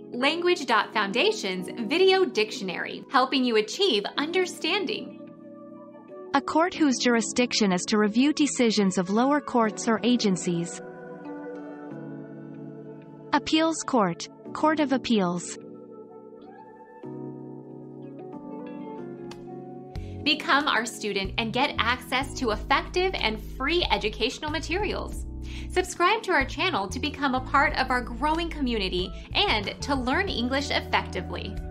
Language.Foundation's Video Dictionary, helping you achieve understanding. A court whose jurisdiction is to review decisions of lower courts or agencies. Appeals Court, Court of Appeals. Become our student and get access to effective and free educational materials. Subscribe to our channel to become a part of our growing community and to learn English effectively.